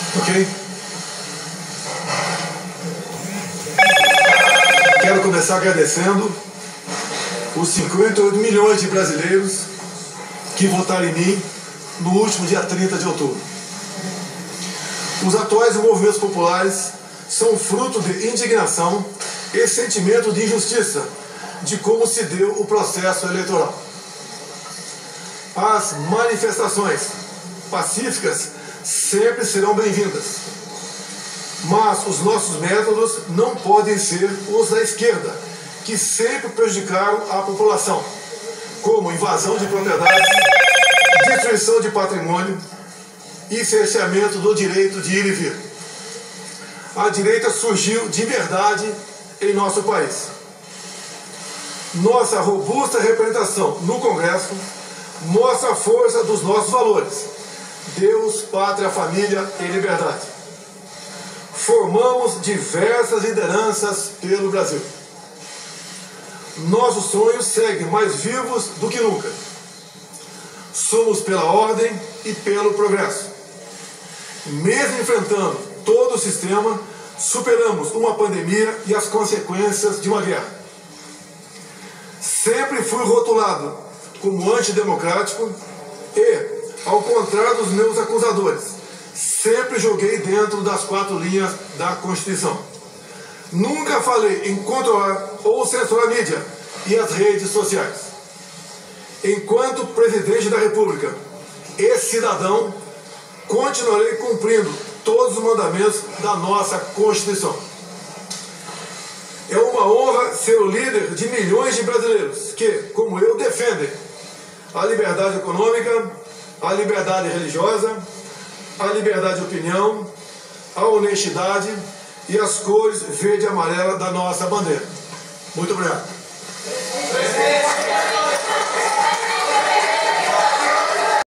Ok? Quero começar agradecendo os 58 milhões de brasileiros que votaram em mim no último dia 30 de outubro. Os atuais movimentos populares são fruto de indignação e sentimento de injustiça de como se deu o processo eleitoral. As manifestações pacíficas sempre serão bem-vindas, mas os nossos métodos não podem ser os da esquerda, que sempre prejudicaram a população, como invasão de propriedades, destruição de patrimônio e cerceamento do direito de ir e vir. A direita surgiu de verdade em nosso país. Nossa robusta representação no Congresso mostra a força dos nossos valores: Deus, pátria, família e liberdade. Formamos diversas lideranças pelo Brasil. Nossos sonhos seguem mais vivos do que nunca. Somos pela ordem e pelo progresso. Mesmo enfrentando todo o sistema, superamos uma pandemia e as consequências de uma guerra. Sempre fui rotulado como antidemocrático e, ao contrário dos meus acusadores, sempre joguei dentro das 4 linhas da Constituição. Nunca falei em controlar ou censurar a mídia e as redes sociais. Enquanto presidente da República e cidadão, continuarei cumprindo todos os mandamentos da nossa Constituição. É uma honra ser o líder de milhões de brasileiros que, como eu, defendem a liberdade econômica, a liberdade religiosa, a liberdade de opinião, a honestidade e as cores verde e amarela da nossa bandeira. Muito obrigado.